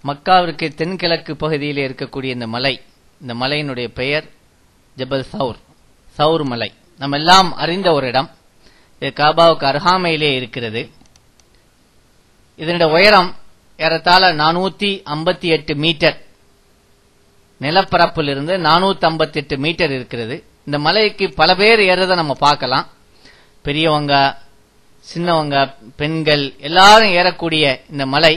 மக்காவிற்கு தென்கிழக்கு பகுதியில் இருக்கக்கூடிய இந்த மலையினுடைய பெயர் ஜபல் சவுர் மலை. நம்ம எல்லாம் அறிந்த ஒரு இடம். இது காபாவுக்கு அருகாமையிலே இருக்கிறது. இதனுடைய உயரம் ஏறத்தாழ 458 மீட்டர், நிலப்பரப்பிலிருந்து 458 மீட்டர் இருக்கிறது. இந்த மலைக்கு பல பேர் ஏறதை நம்ம பார்க்கலாம். பெரியவங்க, சின்னவங்க, பெண்கள் எல்லாரும் ஏறக்கூடிய இந்த மலை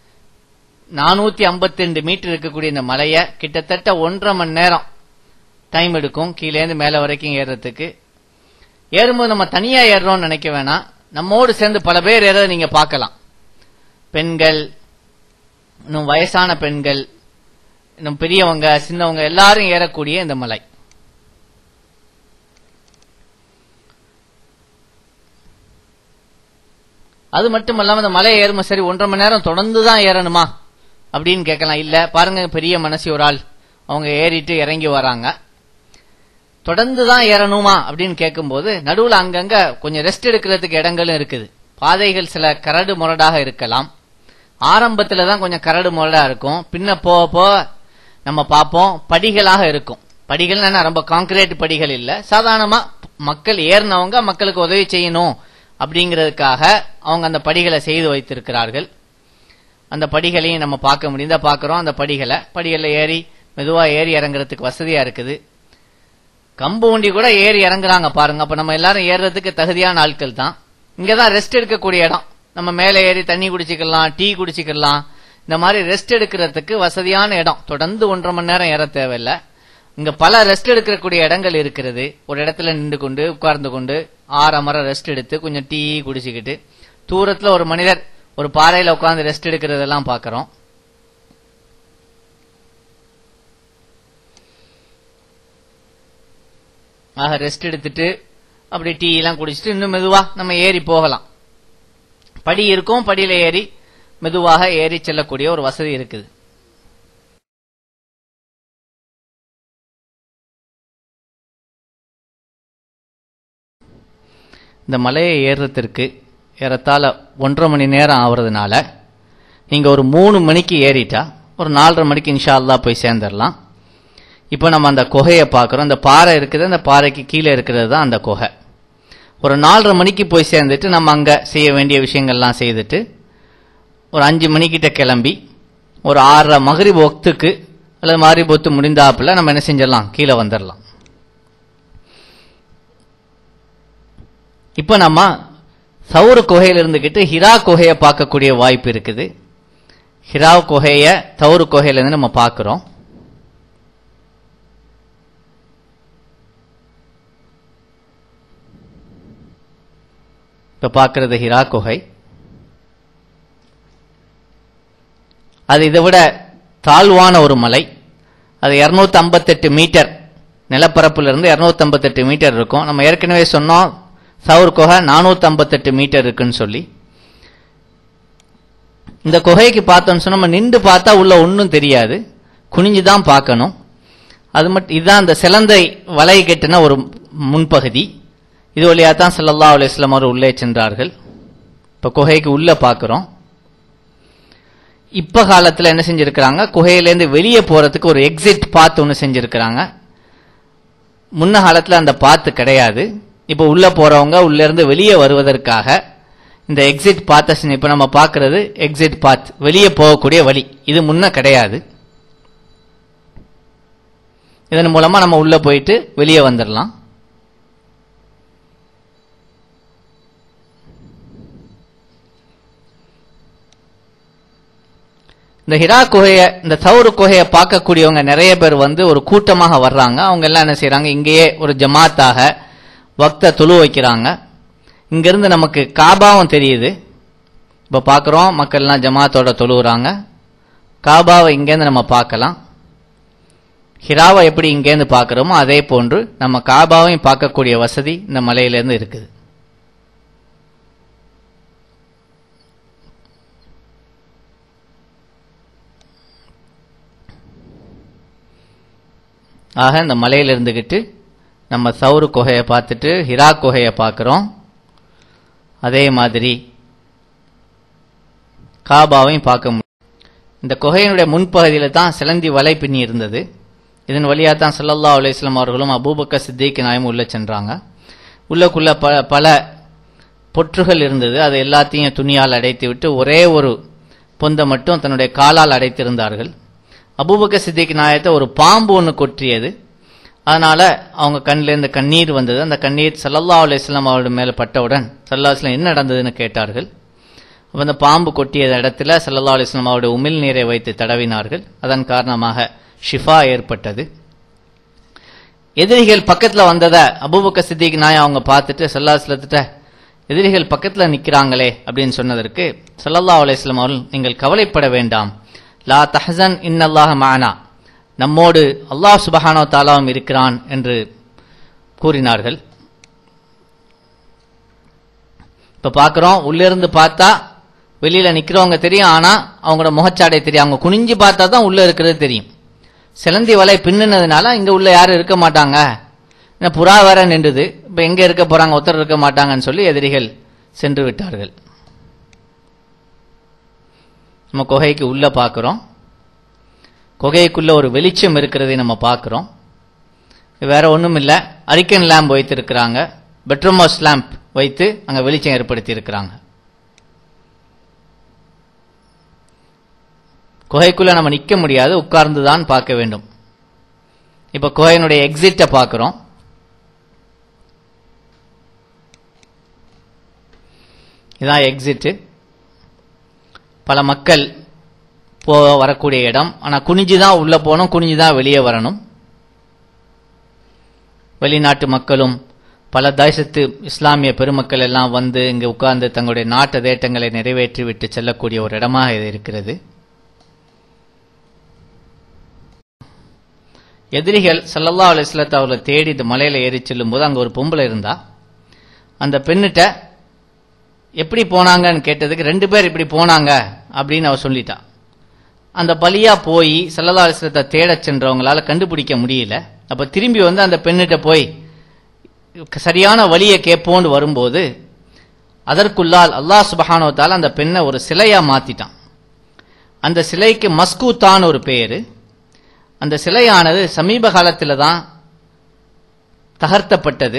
452 மீட்டர் இருக்கக்கூடிய இந்த மலையை கிட்டத்தட்ட 1.5 மணி நேரம் டைம் எடுக்கும் கீழேந்து மேல வரைக்கும் ஏறதுக்கு. ஏறும்போது நம்ம தனியா ஏறோம்னு நினைக்க வேணாம், நம்மோடு சேர்ந்து பல பேர் ஏறதை நீங்க பார்க்கலாம். பெண்கள், இன்னும் வயசான பெண்கள், இன்னும் பெரியவங்க, சின்னவங்க எல்லாரும் ஏறக்கூடிய இந்த மலை. அது மட்டும் இல்லாம இந்த மலை ஏறும் சரி 1.5 மணி நேரம் தொடர்ந்து தான் ஏறணுமா அப்படின்னு கேட்கலாம். இல்ல, பாருங்க, பெரிய மனசு ஒரு ஆள், அவங்க ஏறிட்டு இறங்கி வராங்க. தொடர்ந்து தான் ஏறணுமா அப்படின்னு கேட்கும்போது நடுவுல அங்கங்க கொஞ்சம் ரெஸ்ட் எடுக்கிறதுக்கு இடங்களும் இருக்குது. பாதைகள் சில கரடு முரடாக இருக்கலாம். ஆரம்பத்துல தான் கொஞ்சம் கரடு முரடா இருக்கும். பின்ன போக போக நம்ம பார்ப்போம் படிகளாக இருக்கும். படிகள் ரொம்ப கான்கிரீட் படிகள் இல்ல, சாதாரணமா மக்கள் ஏறினவங்க மக்களுக்கு உதவி செய்யணும் அப்படிங்கிறதுக்காக அவங்க அந்த படிகளை செய்து வைத்திருக்கிறார்கள். அந்த படிகளையும் நம்ம பார்க்க முடியுதா? பார்க்கிறோம். அந்த படிகளை ஏறி மெதுவா ஏறி இறங்குறதுக்கு வசதியா இருக்குது. கம்பு ஊண்டி கூட ஏறி இறங்குறாங்க பாருங்க. அப்ப நம்ம எல்லாரும் ஏறுறதுக்கு தகுதியான ஆட்கள் தான். இங்கதான் ரெஸ்ட் எடுக்கக்கூடிய இடம். நம்ம மேலே ஏறி தண்ணி குடிச்சிக்கலாம், டீ குடிச்சிக்கலாம். இந்த மாதிரி ரெஸ்ட் எடுக்கிறதுக்கு வசதியான இடம். தொடர்ந்து 1.5 மணி நேரம் ஏற தேவையில்லை. இங்க பல ரெஸ்ட் எடுக்கக்கூடிய இடங்கள் இருக்கிறது. ஒரு இடத்துல நின்று கொண்டு உட்கார்ந்து கொண்டு ஆறமர ரெஸ்ட் எடுத்து கொஞ்சம் டீ குடிச்சுக்கிட்டு, தூரத்துல ஒரு மனிதர் ஒரு பாறையில உட்கார்ந்து ரெஸ்ட் எடுக்கிறதெல்லாம் பாக்கிறோம். ஆக ரெஸ்ட் எடுத்துட்டு அப்படி டீ எல்லாம் குடிச்சிட்டு இன்னும் மெதுவா நம்ம ஏறி போகலாம். படி இருக்கும், படியில ஏறி மெதுவாக ஏறி செல்லக்கூடிய ஒரு வசதி இருக்குது. இந்த மலையை ஏறுறதுக்கு ஏறத்தாழ 1.5 மணி நேரம் ஆகுறதுனால நீங்க ஒரு 3 மணிக்கு ஏறிட்டா ஒரு 4:30 மணிக்கு இன்ஷா அல்லாஹ் போய் சேர்ந்துடலாம். இப்போ நம்ம அந்த குகையை பார்க்கிறோம். அந்த பாறை இருக்குது, அந்த பாறைக்கு கீழே இருக்கிறது தான் அந்த குகை. ஒரு 4:30 மணிக்கு போய் சேர்ந்துட்டு நம்ம அங்க செய்ய வேண்டிய விஷயங்கள்லாம் செய்துட்டு ஒரு 5 மணிக்கிட்ட கிளம்பி ஒரு 6:30 மகரிப் வக்துக்கு அல்லது மகரிப் வக்து முடிந்தாப்புல நம்ம என்ன செஞ்சிடலாம், கீழே வந்துடலாம். இப்ப நம்ம சவுர் குகையில இருந்துகிட்டு ஹிரா குகையை பார்க்கக்கூடிய வாய்ப்பு இருக்குது. ஹிரா குகைய சவுர் குகையில இருந்து நம்ம பார்க்கிறோம். இப்ப பார்க்கிறது ஹிரா குகை. அது இதை விட தாழ்வான ஒரு மலை. அது 258 மீட்டர் நிலப்பரப்பிலிருந்து 258 மீட்டர் இருக்கும். நம்ம ஏற்கனவே சொன்னோம் சவுர் குகை 458 மீட்டர் இருக்குன்னு சொல்லி. இந்த குகைக்கு பார்த்தோம்னு சொன்னா நம்ம நின்று பார்த்தா உள்ள ஒன்றும் தெரியாது, குனிஞ்சுதான் பார்க்கணும். அது மட்டும் இதுதான் அந்த சிலந்தை வலை கட்டின ஒரு முன்பகுதி. இது வழியா தான் ஸல்லல்லாஹு அலைஹி வஸல்லம் அவர் உள்ளே சென்றார்கள். இப்ப குகைக்கு உள்ள பார்க்கிறோம். இப்ப காலத்துல என்ன செஞ்சிருக்கிறாங்க, குகையிலேருந்து வெளியே போறதுக்கு ஒரு எக்ஸிட் பாத் ஒன்று செஞ்சிருக்கிறாங்க. முன்ன காலத்துல அந்த பாத்து கிடையாது. இப்ப உள்ள போறவங்க உள்ள இருந்து வெளியே வருவதற்காக இந்த எக்ஸிட் பாத் இப்ப நம்ம பார்க்கிறது எக்ஸிட் பாத், வெளியே போகக்கூடிய வழி. இது முன்ன கிடையாது. இதன் மூலமா நம்ம உள்ள போயிட்டு வெளியே வந்துடலாம். இந்த ஹிரா குகைய, இந்த சவுர் குகையை பார்க்கக்கூடியவங்க நிறைய பேர் ஒரு கூட்டமாக வர்றாங்க. அவங்க எல்லாம் என்ன செய்யறாங்க, இங்கேயே ஒரு ஜமாத்தாக வக்த தொழு வைக்கிறாங்க. இங்கிருந்து நமக்கு காபாவும் தெரியுது. இப்ப பார்க்கிறோம் மக்கள்லாம் ஜமாத்தோட தொழுகிறாங்க. காபாவை இங்கேருந்து நம்ம பார்க்கலாம். ஹிராவை எப்படி இங்கேருந்து பார்க்கிறோமோ அதே போன்று நம்ம காபாவையும் பார்க்கக்கூடிய வசதி இந்த மலையிலிருந்து இருக்குது. ஆக இந்த மலையில இருந்துகிட்டு நம்ம சவுர் குகையை பார்த்துட்டு ஹிரா குகையை பார்க்கிறோம். அதே மாதிரி காபாவையும் பார்க்க முடியும். இந்த குகையினுடைய முன்பகுதியில தான் சிலந்தி வலை பின்னி இருந்தது. இதன் வழியா தான் ஸல்லல்லாஹு அலைஹி வஸல்லம் அவர்களும் அபூபக்கர் சித்திக் நாயகம் உள்ள சென்றாங்க. உள்ளக்குள்ள பல பொற்றுகள் இருந்தது. அது எல்லாத்தையும் துணியால் அடைத்து விட்டு ஒரே ஒரு பொந்தை மட்டும் தன்னுடைய காலால் அடைத்திருந்தார்கள். அபூபக்கர் சித்திக் நாயகத்தை ஒரு பாம்பு ஒன்று கொற்றியது. அதனால அவங்க கண்ணிலேருந்து கண்ணீர் வந்தது. அந்த கண்ணீர் ஸல்லல்லாஹு அலைஹி வஸல்லம் அவருடைய மேல பட்டவுடன் ஸல்லல்லாஹு அலைஹி வஸல்லம் என்ன நடந்ததுன்னு கேட்டார்கள். அப்ப அந்த பாம்பு கொட்டிய இடத்துல ஸல்லல்லாஹு அலைஹி வஸல்லம் அவருடைய உமிழ் நீரை வைத்து தடவினார்கள். அதன் காரணமாக ஷிஃபா ஏற்பட்டது. எதிரிகள் பக்கத்துல வந்ததை அபூபக்கர் சித்திக் நாயகம் அவங்க பார்த்துட்டு ஸல்லல்லாஹு அலைஹி வஸல்லம் எதிரிகள் பக்கத்துல நிக்கிறாங்களே அப்படின்னு சொன்னதற்கு ஸல்லல்லாஹு அலைஹி வஸல்லம் அவர்கள், நீங்கள் கவலைப்பட வேண்டாம், லா தஹ்சன் இன்னல்லாஹ மஅனா, நம்மோடு அல்லாஹ் சுப்ஹானஹு வ தஆலாவும் இருக்கிறான் என்று கூறினார்கள். இப்ப பார்க்கிறோம், உள்ள இருந்து பார்த்தா வெளியில நிக்கிறவங்க தெரியும், ஆனா அவங்களோட முகச்சாடை தெரியும். அவங்க குனிஞ்சு பார்த்தா தான் உள்ள இருக்கிறது தெரியும். சிலந்தி வலை பின்னுனதுனால இங்க உள்ள யாரும் இருக்க மாட்டாங்க, புறா வேற நின்றுது, இப்ப எங்க இருக்க போறாங்க, ஒருத்தர் இருக்க மாட்டாங்கன்னு சொல்லி எதிரிகள் சென்று விட்டார்கள். நம்ம குகைக்கு உள்ள பார்க்கிறோம். குகைக்குள்ள ஒரு வெளிச்சம் இருக்கிறதை நம்ம பார்க்கிறோம். வேற ஒண்ணும் இல்ல, அரிக்கன் லேம்ப் வைத்திருக்கிறாங்க, பெட்ரோமாஸ் லேம்ப் வைத்து அங்க வெளிச்சம் ஏற்படுத்தி இருக்கிறாங்க. குகைக்குள்ள நம்ம நிக்க முடியாது, உட்கார்ந்துதான் பார்க்க வேண்டும். இப்ப குகையினுடைய எக்ஸிட்டை பார்க்கிறோம். இதான் எக்ஸிட். பல மக்கள் வரக்கூடிய இடம். ஆனா குனிஞ்சுதான் உள்ள போகணும், குனிஞ்சுதான் வெளியே வரணும். வெளிநாட்டு மக்களும் பல தேசத்து இஸ்லாமிய பெருமக்கள் எல்லாம் வந்து இங்கு உட்கார்ந்து தங்களுடைய நாட்டு தேட்டங்களை நிறைவேற்றி விட்டு செல்லக்கூடிய ஒரு இடமாக இது இருக்கிறது. எதிரிகள் ஸல்லல்லாஹு அலைஹி வஸல்லம் அவர்களை தேடி இந்த மலையில ஏறி செல்லும் போது அங்க ஒரு பொம்பளை இருந்தா. அந்த பெண்ணிட்ட எப்படி போனாங்கன்னு கேட்டதுக்கு 2 பேர் இப்படி போனாங்க அப்படின்னு அவ சொல்லிட்டா. அந்த பலியா போய் ஸல்லல்லாஹு அலைஹி வஸல்லத்தை தேடச் சென்றவங்களால கண்டுபிடிக்க முடியல. அப்ப திரும்பி வந்து அந்த பெண்ணிட்ட போய் சரியான வழியை கேட்போன்னு வரும்போது அதற்குள்ளால் அல்லாஹ் சுப்ஹானஹு வ தஆலா அந்த பெண்ணை ஒரு சிலையா மாத்திட்டான். அந்த சிலைக்கு மஸ்கூத்தான் ஒரு பெயரு. அந்த சிலையானது சமீப காலத்தில் தான் தகர்த்தப்பட்டது.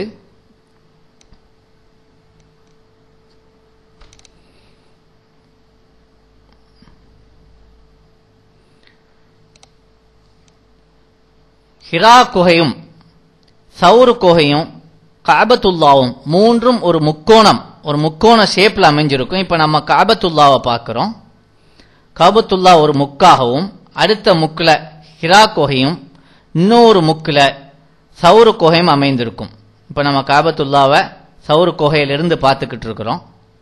ஹிரா குகையும் சௌர் குகையும் கஅபத்துல்லாவும் மூன்றும் ஒரு முக்கோண ஷேப்ல அமைஞ்சிருக்கும். இப்ப நம்ம கஅபத்துல்லாவை பார்க்கிறோம். கஅபத்துல்லா ஒரு முக்காகவும், அடுத்த முக்குல ஹிரா குகையும், இன்னொரு முக்குல சௌர் குகையும் அமைந்திருக்கும். இப்ப நம்ம கஅபத்துல்லாவை சௌர் குகையிலிருந்து பார்த்துக்கிட்டு இருக்கிறோம்.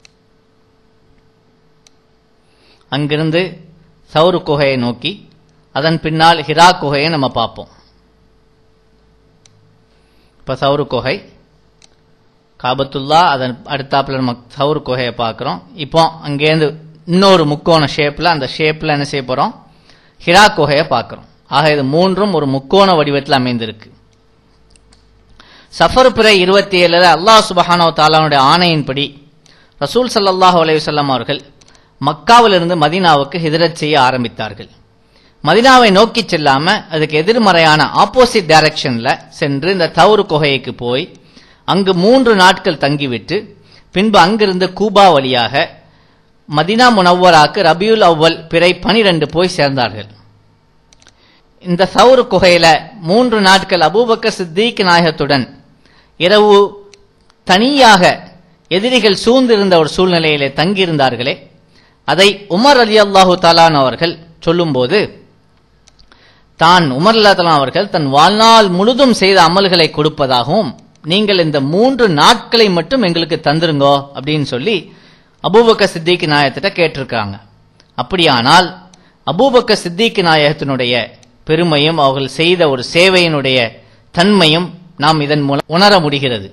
அங்கிருந்து சௌர் குகையை நோக்கி, அதன் பின்னால் ஹிரா குகையை நம்ம பார்ப்போம். இப்ப சௌர் குகை, காபத்துல்லா, அதன் அடுத்தாப்புல நம்ம சௌர் குகையை பார்க்கிறோம். இப்போ அங்கேருந்து இன்னொரு முக்கோண ஷேப்ல, அந்த ஷேப்ல என்ன செய்ய போறோம், ஹிரா குகையை பார்க்கிறோம். ஆக இது மூன்றும் ஒரு முக்கோண வடிவத்தில் அமைந்திருக்கு. சஃபர் பிறை 27 அல்லாஹ் சுப்ஹானஹு வ தஆலாவுடைய ஆணையின்படி ரசூல் ஸல்லல்லாஹு அலைஹி வஸல்லம் அவர்கள் மக்காவிலிருந்து மதீனாவுக்கு ஹிஜ்ரத் செய்ய ஆரம்பித்தார்கள். மதீனாவை நோக்கி செல்லாம அதுக்கு எதிர்மறையான ஆப்போசிட் டைரக்ஷன்ல சென்று இந்த தௌர் குகைக்கு போய் அங்கு 3 நாட்கள் தங்கிவிட்டு பின்பு அங்கிருந்து கூபா வழியாக மதீனா முனவ்வராக்கு ரபியுல் அவ்வல் பிறை 12 போய் சேர்ந்தார்கள். இந்த சௌர் குகையில 3 நாட்கள் அபூபக்கர் சித்திக் நாயகத்துடன் இரவு தனியாக எதிரிகள் சூழ்ந்திருந்த ஒரு சூழ்நிலையிலே தங்கியிருந்தார்களே, அதை உமர் ரலியல்லாஹு தஆலா அவர்கள் சொல்லும்போது, தான் உமர் ரலியல்லாஹு தஆலா அவர்கள் தன் வாழ்நாள் முழுதும் செய்த அமல்களை கொடுப்பதாகவும், நீங்கள் இந்த 3 நாட்களை மட்டும் எங்களுக்கு தந்துருங்கோ அப்படின்னு சொல்லி அபூபக்கர் சித்திக் நாயகத்திட்ட கேட்டிருக்காங்க. அப்படியானால் அபூபக்கர் சித்திக் நாயகத்தினுடைய பெருமையும் அவர்கள் செய்த ஒரு சேவையினுடைய தன்மையும் நாம் இதன் மூலம் உணர முடிகிறது.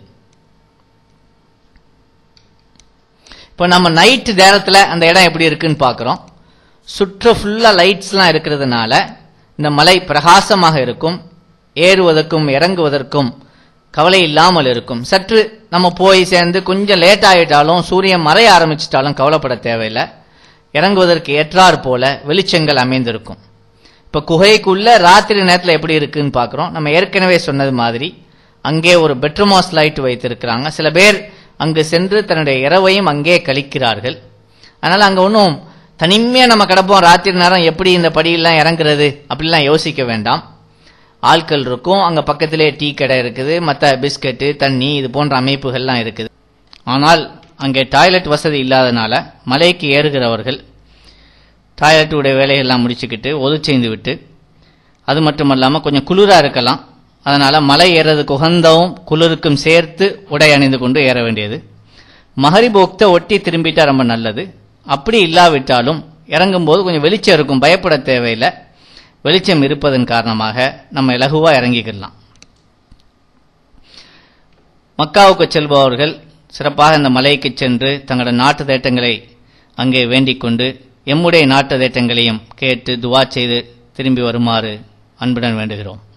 இப்ப நம்ம நைட் நேரத்துல அந்த இடம் எப்படி இருக்குன்னு பாக்குறோம். சுற்று ஃபுல்லா லைட்ஸ்லாம் இருக்கிறதுனால இந்த மலை பிரகாசமாக இருக்கும். ஏறுவதற்கும் இறங்குவதற்கும் கவலை இல்லாமல் இருக்கும். சற்று நம்ம போய் சேர்ந்து கொஞ்சம் லேட் ஆயிட்டாலும், சூரியன் மறைய ஆரம்பிச்சிட்டாலும் கவலைப்பட தேவையில்லை. இறங்குவதற்கு ஏற்றாற் போல வெளிச்சங்கள் அமைந்திருக்கும். இப்ப குகைக்குள்ள ராத்திரி நேரத்தில் எப்படி இருக்குன்னு பாக்குறோம். நம்ம ஏற்கனவே சொன்னது மாதிரி அங்கே ஒரு பெட்ரோமாஸ் லைட் வைத்திருக்கிறாங்க. சில பேர் அங்கு சென்று தன்னுடைய இரவையும் அங்கே கழிக்கிறார்கள். அதனால அங்க ஒன்றும் தனிமையா நம்ம கிடப்போம் ராத்திரி நேரம் எப்படி இந்த படியெல்லாம் இறங்குறது அப்படிலாம் யோசிக்க வேண்டாம். ஆட்கள் இருக்கும், அங்க பக்கத்திலே டீ கடை இருக்குது, மற்ற பிஸ்கட்டு தண்ணி இது போன்ற அமைப்புகள்லாம் இருக்குது. ஆனால் அங்கே டாய்லெட் வசதி இல்லாதனால மலைக்கு ஏறுகிறவர்கள் டாய்லெட்டுடைய வேலையெல்லாம் முடிச்சுக்கிட்டு ஒதுச்செய்து விட்டு, அது மட்டுமல்லாமல் கொஞ்சம் குளிரா இருக்கலாம், அதனால மலை ஏறதுக்கு உகந்தவும் குளிருக்கும் சேர்த்து உடை அணிந்து கொண்டு ஏற வேண்டியது. மகரிபோக்த ஒட்டி திரும்பிட்டா ரொம்ப நல்லது. அப்படி இல்லாவிட்டாலும் இறங்கும் போது கொஞ்சம் வெளிச்சம் இருக்கும், பயப்பட தேவையில்லை. வெளிச்சம் இருப்பதன் காரணமாக நம்ம இலகுவா இறங்கிக்கலாம். மக்காவுக்கு செல்பவர்கள் சிறப்பாக இந்த மலைக்கு சென்று தங்களோட நாட்டு தேட்டங்களை அங்கே வேண்டிக் கொண்டு எம்முடைய நாட்டு தேட்டங்களையும் கேட்டு துவா செய்து திரும்பி வருமாறு அன்புடன் வேண்டுகிறோம்.